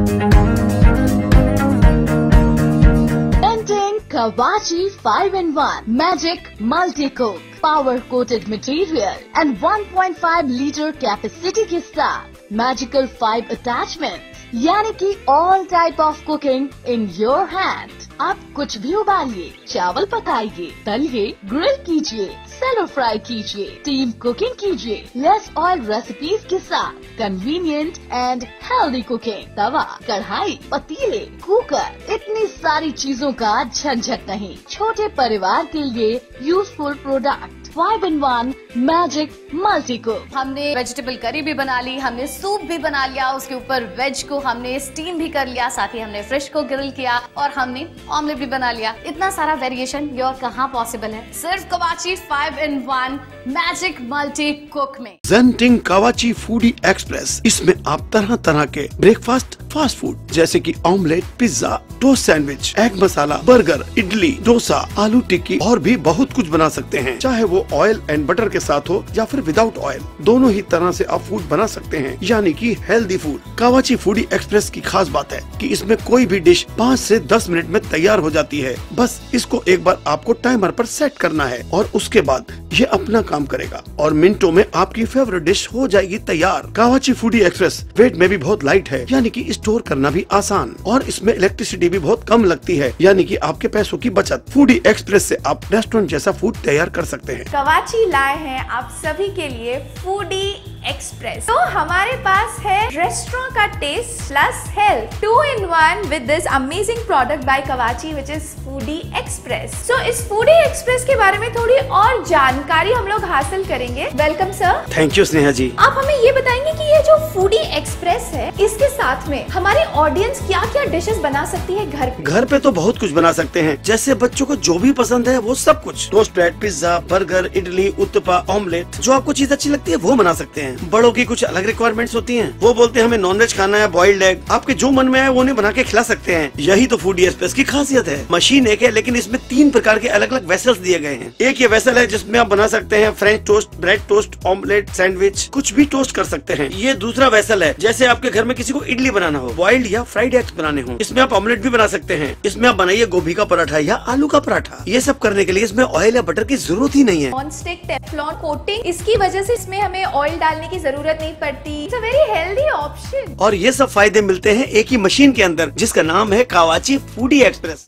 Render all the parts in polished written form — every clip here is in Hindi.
Kavachi 5-in-1 Magic Multi-Cook Power Coated Material and 1.5 litre capacity के साथ मैजिकल 5 अटैचमेंट, यानी कि all type of cooking in your hand. आप कुछ भी उबालिए, चावल पकाइए, तलिए, ग्रिल कीजिए, सेलो फ्राई कीजिए, स्टीम कुकिंग कीजिए, लेस ऑयल रेसिपीज के साथ कन्वीनियंट एंड हेल्दी कुकिंग। तवा, कढ़ाई, पतीले, कुकर, इतनी सारी चीजों का झंझट नहीं। छोटे परिवार के लिए useful product 5-in-1 magic multi cook. हमने वेजिटेबल करी भी बना ली, हमने सूप भी बना लिया, उसके ऊपर वेज को हमने स्टीम भी कर लिया, साथ ही हमने फिश को ग्रिल किया और हमने ऑमलेट भी बना लिया। इतना सारा वेरिएशन ये और कहाँ पॉसिबल है, सिर्फ कवाची 5-in-1 मैजिक मल्टी कुक में। ज़ेनटिंग कवाची फूडी एक्सप्रेस, इसमें आप तरह तरह के ब्रेकफास्ट, फास्ट फूड जैसे कि omelette, pizza, toast sandwich, egg masala, burger, idli, dosa, आलू टिक्की और भी बहुत कुछ बना सकते हैं। चाहे वो ऑयल एंड बटर के साथ हो या फिर विदाउट ऑयल, दोनों ही तरह से आप फूड बना सकते हैं, यानी कि healthy food. Kavachi foodie express की खास बात है कि इसमें कोई भी डिश 5 से 10 मिनट में तैयार हो जाती है। बस इसको एक बार आपको टाइमर पर सेट करना है और उसके बाद ये अपना काम करेगा और मिनटों में आपकी फेवरेट डिश हो जाएगी तैयार। कवाची फूडी एक्सप्रेस वेट में भी बहुत लाइट है, यानी कि स्टोर करना भी आसान, और इसमें इलेक्ट्रिसिटी भी बहुत कम लगती है, यानी कि आपके पैसों की बचत। फूडी एक्सप्रेस से आप रेस्टोरेंट जैसा फूड तैयार कर सकते हैं। कवाची लाए हैं आप सभी के लिए फूडी एक्सप्रेस। तो हमारे पास है रेस्टोरेंट का taste plus health 2-in-1 with this amazing product by Kavachi which is foodie express. So इस फूडी एक्सप्रेस के बारे में थोड़ी और जानकारी हम लोग हासिल करेंगे। Welcome sir. Thank you Sneha ji. आप हमें ये बताएंगे कि ये जो फूडी एक्सप्रेस है, इसके साथ में हमारी ऑडियंस क्या क्या डिशेस बना सकती है घर पे? घर पे तो बहुत कुछ बना सकते हैं, जैसे बच्चों को जो भी पसंद है वो सब कुछ। Toast bread, pizza, burger, idli, uttapa, omelette, जो आपको चीज अच्छी लगती है वो बना सकते हैं। बड़ों की कुछ अलग रिक्वायरमेंट्स होती हैं, वो बोलते हैं हमें नॉनवेज खाना है, बॉइल्ड एग, आपके जो मन में आए वो उन्हें बना के खिला सकते हैं। यही तो फूडी एक्सप्रेस की खासियत है। मशीन एक है, लेकिन इसमें 3 प्रकार के अलग अलग वेसल्स दिए गए हैं। एक ये वेसल है जिसमें आप बना सकते हैं French toast, bread toast, omelette, sandwich, कुछ भी टोस्ट कर सकते हैं। ये दूसरा वेसल है, जैसे आपके घर में किसी को इडली बनाना हो, बॉइल्ड या फ्राइड एग्स बनाने हो, इसमें आप ऑमलेट भी बना सकते हैं। इसमें आप बनाइए गोभी का पराठा या आलू का पराठा। ये सब करने के लिए इसमें ऑयल या बटर की जरूरत ही नहीं है। नॉन स्टिक टेफ्लॉन कोटिंग, इसकी वजह से इसमें हमें ऑयल डालने की जरूरत नहीं पड़ती। It's a very healthy option. और ये सब फायदे मिलते हैं एक ही मशीन के अंदर, जिसका नाम है Kavachi foodie express.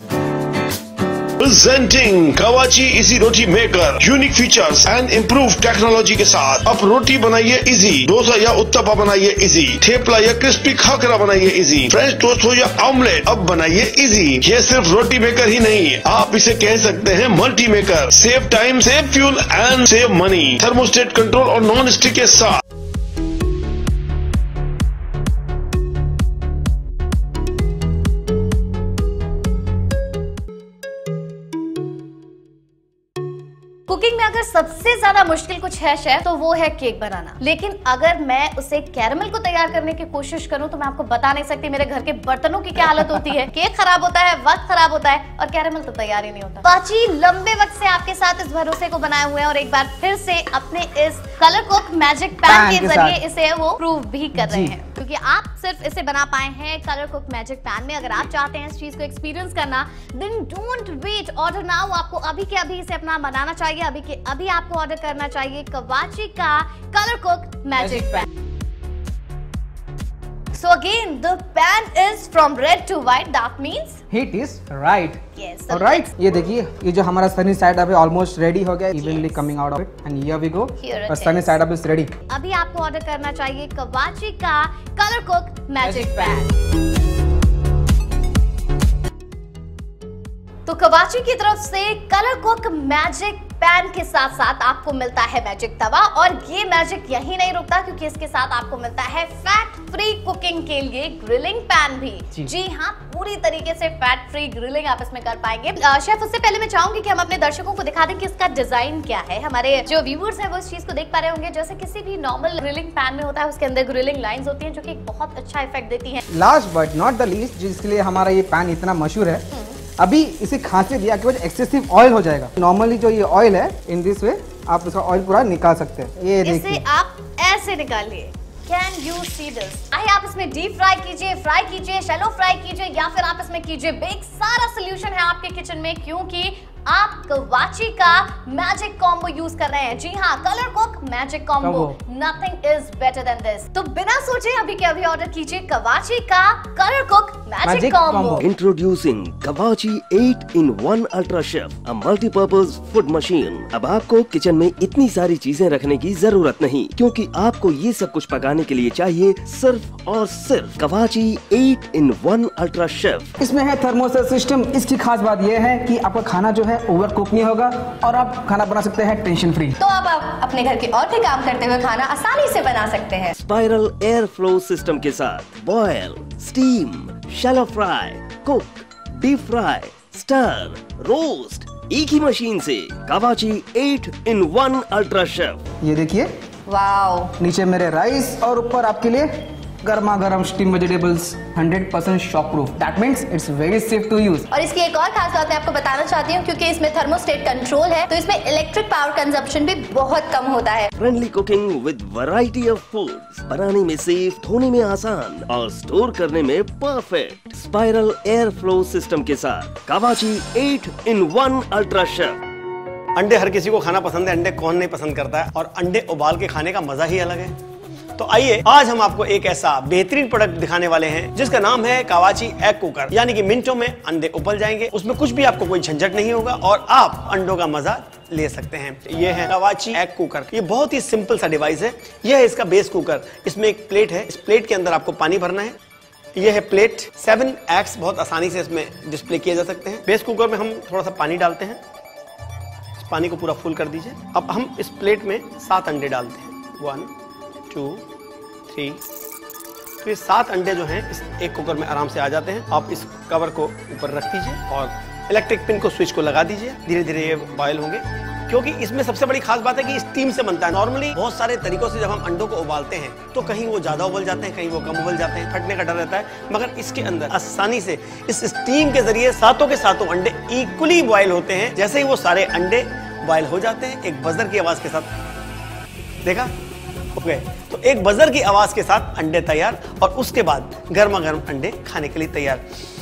Presenting Kavachi Easy roti maker, unique features and improve technology के साथ। अब रोटी बनाइए इजी, डोसा या उत्तपा बनाइए इजी, थेपला या क्रिस्पी खाकरा बनाइए इजी, फ्रेंच टोस्ट हो या ऑमलेट अब बनाइए इजी। ये सिर्फ रोटी मेकर ही नहीं, आप इसे कह सकते हैं multi maker. Save time, save fuel and save money. Thermostat control और नॉन स्टिक के साथ। कुकिंग में अगर सबसे ज्यादा मुश्किल कुछ है शेफ, तो वो है केक बनाना। लेकिन अगर मैं उसे कैरमल को तैयार करने की कोशिश करूं तो मैं आपको बता नहीं सकती मेरे घर के बर्तनों की क्या हालत होती है। केक खराब होता है, वक्त खराब होता है और कैरमल तो तैयार ही नहीं होता। कवाची लंबे वक्त से आपके साथ इस भरोसे को बनाए हुए हैं और एक बार फिर से अपने इस कलर कुक मैजिक पैन के जरिए इसे वो प्रूव भी कर रहे हैं, क्योंकि आप सिर्फ इसे बना पाए हैं कलर कुक मैजिक पैन में। अगर आप चाहते हैं इस चीज को एक्सपीरियंस करना, then don't wait, order now. आपको अभी के अभी इसे अपना बनाना चाहिए, अभी के अभी आपको ऑर्डर करना चाहिए कवाची का colour cook magic pan. So again, the pan is from red to white. That means heat is right. Yes. Alright. ये देखिए, ये जो हमारा sunny side up है almost ready हो गया, evenly coming out of it, and here we go. और sunny side up is ready. अभी आपको ऑर्डर करना चाहिए कवाची का कलर कुक मैजिक पैन। तो कवाची की तरफ से कलर कुक मैजिक पैन के साथ साथ आपको मिलता है मैजिक तवा, और ये मैजिक यही नहीं रुकता, क्योंकि इसके साथ आपको मिलता है फैट फ्री कुकिंग के लिए ग्रिलिंग पैन भी। जी हाँ, पूरी तरीके से फैट फ्री ग्रिलिंग आप इसमें कर पाएंगे। शेफ, उससे पहले मैं चाहूंगी कि हम अपने दर्शकों को दिखा दें कि इसका डिजाइन क्या है। हमारे जो व्यूअर्स हैं वो इस चीज को देख पा रहे होंगे, जैसे किसी भी नॉर्मल ग्रिलिंग पैन में होता है, उसके अंदर ग्रिलिंग लाइंस होती हैं जो कि एक बहुत अच्छा इफेक्ट देती हैं। Last but not the least, जिसके लिए हमारा ये पैन इतना मशहूर है, अभी इसे खांसी दिया कि एक्सेसिव ऑयल हो जाएगा। नॉर्मली जो ये ऑयल है, इन दिस वे आप इसका ऑयल पूरा निकाल सकते हैं। ये देखिए, इसे आप ऐसे निकालिए, कैन यू सी दिस? आइए आप इसमें डीप फ्राई कीजिए, फ्राई कीजिए, शैलो फ्राई कीजिए या फिर आप इसमें कीजिए बेक। सारा सोल्यूशन है आपके किचन में, क्योंकि आप कवाची का मैजिक कॉम्बो यूज कर रहे हैं। जी हाँ, colour cook magic combo, nothing is better than this. तो बिना सोचे अभी के अभी ऑर्डर कीजिए कवाची का colour cook magic combo. Introducing Kawachi 8-in-1 ultra chef, a multipurpose food machine. अब आपको किचन में इतनी सारी चीजें रखने की जरूरत नहीं, क्योंकि आपको ये सब कुछ पकाने के लिए चाहिए सिर्फ और सिर्फ कवाची 8-in-1 अल्ट्रा शेफ। इसमें है थर्मोस्टेट सिस्टम। इसकी खास बात यह है कि आपका खाना जो है ओवर कुक नहीं होगा और आप खाना बना सकते हैं टेंशन फ्री। तो अब आप अपने घर के और भी काम करते हुए खाना आसानी से बना सकते हैं। स्पाइरल एयर फ्लो सिस्टम के साथ boil, steam, shallow fry, cook, deep fry, stir, roast, एक ही मशीन से कवाची 8-in-1 अल्ट्रा शेफ। ये देखिए, वाओ, नीचे मेरे राइस और ऊपर आपके लिए गर्मा गर्म steam vegetables, 100% shock proof. That means it's very safe to use. और इसकी एक और खास बात मैं आपको बताना चाहती हूँ, क्योंकि इसमें थर्मोस्टेट कंट्रोल है, तो इसमें इलेक्ट्रिक पावर कंजप्शन भी बहुत कम होता है। Friendly cooking with variety of foods, बनाने में सेफ, धोने में आसान और स्टोर करने में perfect. Spiral air flow system के साथ कवाची 8-in-1 अल्ट्रा शेफ। अंडे हर किसी को खाना पसंद है, अंडे कौन नहीं पसंद करता है, और अंडे उबाल के खाने का मजा ही अलग है। तो आइए आज हम आपको एक ऐसा बेहतरीन प्रोडक्ट दिखाने वाले हैं जिसका नाम है कवाची एग कुकर। यानी कि मिनटों में अंडे उबल जाएंगे, उसमें कुछ भी आपको कोई झंझट नहीं होगा और आप अंडों का मजा ले सकते हैं। ये है कवाची एग कुकर। ये बहुत ही सिंपल सा डिवाइस है। यह है इसका बेस कुकर। इसमें एक प्लेट है, इस प्लेट के अंदर आपको पानी भरना है। यह है प्लेट। 7 एग्स बहुत आसानी से इसमें डिस्प्ले किए जा सकते हैं। बेस कुकर में हम थोड़ा सा पानी डालते हैं, इस पानी को पूरा फुल कर दीजिए। अब हम इस प्लेट में 7 अंडे डालते हैं। 1 2 3। तो ये 7 अंडे जो हैं इस एक कुकर में आराम से आ जाते हैं। आप इस कवर को ऊपर रख दीजिए और इलेक्ट्रिक पिन को स्विच को लगा दीजिए। धीरे धीरे ये बॉयल होंगे, क्योंकि इसमें सबसे बड़ी खास बात है कि स्टीम से बनता है। नॉर्मली बहुत सारे तरीकों से जब हम अंडों को उबालते हैं तो कहीं वो ज्यादा उबल जाते हैं, कहीं वो कम उबल जाते हैं, फटने का डर रहता है। मगर इसके अंदर आसानी से इस स्टीम के जरिए सातों के सातों अंडे इक्वली बॉयल होते हैं। जैसे ही वो सारे अंडे बॉयल हो जाते हैं, एक बजर की आवाज के साथ, देखा, ओके, तो एक बजर की आवाज के साथ अंडे तैयार और उसके बाद गर्मा गर्म अंडे खाने के लिए तैयार।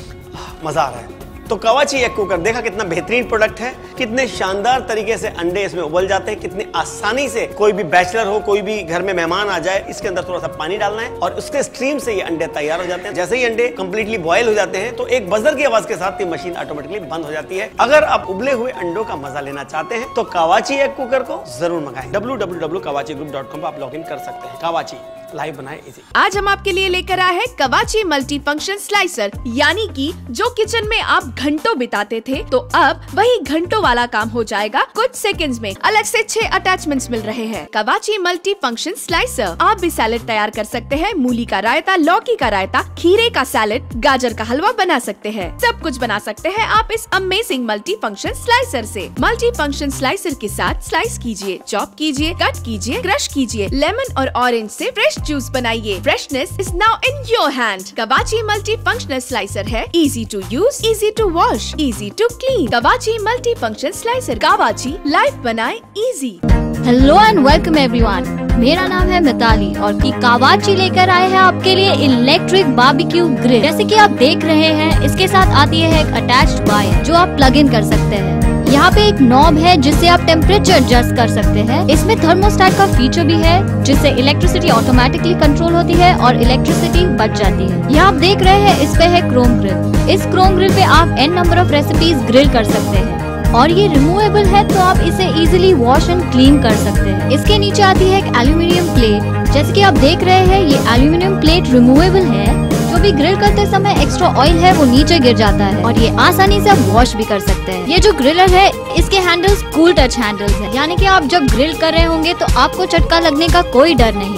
मजा आ रहा है। तो कवाची एग कुकर देखा कितना बेहतरीन प्रोडक्ट है, कितने शानदार तरीके से अंडे इसमें उबल जाते हैं, कितने आसानी से कोई भी बैचलर हो, कोई भी घर में मेहमान आ जाए, इसके अंदर थोड़ा सा पानी डालना है और उसके स्ट्रीम से ये अंडे तैयार हो जाते हैं। जैसे ही अंडे कंप्लीटली बॉयल हो जाते हैं तो एक बजर की आवाज के साथ ये मशीन ऑटोमेटिकली बंद हो जाती है। अगर आप उबले हुए अंडों का मजा लेना चाहते हैं तो कवाची एग कुकर को जरूर मंगाएं। www.kawachigroup.com पर आप लॉग इन कर सकते हैं। कवाची लाइव बनाए इजी। आज हम आपके लिए लेकर आए हैं कवाची मल्टी फंक्शन स्लाइसर, यानी कि जो किचन में आप घंटों बिताते थे तो अब वही घंटों वाला काम हो जाएगा कुछ सेकंड्स में। अलग से 6 अटैचमेंट्स मिल रहे हैं। Kawachi multi function slicer. आप भी सैलेड तैयार कर सकते हैं, मूली का रायता, लौकी का रायता, खीरे का सैलेड, गाजर का हलवा बना सकते हैं। सब कुछ बना सकते हैं आप इस अमेजिंग मल्टी फंक्शन स्लाइसर से। मल्टी फंक्शन स्लाइसर के साथ स्लाइस कीजिए, चॉप कीजिए, कट कीजिए, क्रश कीजिए, लेमन और ऑरेंज से फ्रेश जूस बनाइए। Freshness is now in your hand. Kawachi multi functional slicer है easy to use, easy to wash, easy to clean. Kawachi multi function slicer. Kawachi life बनाए easy. Hello and welcome everyone, मेरा नाम है मिताली और की कवाची लेकर आए हैं आपके लिए इलेक्ट्रिक बारबेक्यू ग्रिल। जैसे कि आप देख रहे हैं, इसके साथ आती है एक अटैच्ड वायर जो आप प्लग इन कर सकते हैं। यहाँ पे एक नॉब है जिससे आप टेम्परेचर एडजस्ट कर सकते हैं। इसमें थर्मोस्टेट का फीचर भी है जिससे इलेक्ट्रिसिटी ऑटोमेटिकली कंट्रोल होती है और इलेक्ट्रिसिटी बच जाती है। यहाँ आप देख रहे हैं, इस पे है क्रोम ग्रिल। इस क्रोम ग्रिल पे आप n number of recipes grill कर सकते हैं और ये रिमूवेबल है, तो आप इसे इजीली वॉश एंड क्लीन कर सकते हैं। इसके नीचे आती है एक एल्यूमिनियम प्लेट। जैसे कि आप देख रहे हैं, ये एल्यूमिनियम प्लेट रिमूवेबल है। जो भी ग्रिल करते समय एक्स्ट्रा ऑयल है वो नीचे गिर जाता है और ये आसानी से आप वॉश भी कर सकते हैं। ये जो ग्रिलर है, इसके हैंडल्स कूल टच हैंडल्स हैं, यानी कि आप जब ग्रिल कर रहे होंगे तो आपको झटका लगने का कोई डर नहीं।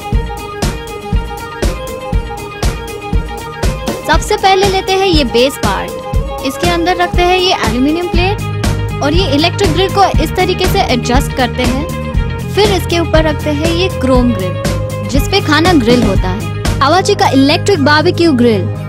सबसे पहले लेते हैं ये बेस पार्ट। इसके अंदर रखते हैं ये एल्यूमिनियम प्लेट और ये इलेक्ट्रिक ग्रिल को इस तरीके से एडजस्ट करते हैं। फिर इसके ऊपर रखते हैं ये क्रोम ग्रिल जिसपे खाना ग्रिल होता है। कवाची का इलेक्ट्रिक बारबेक्यू ग्रिल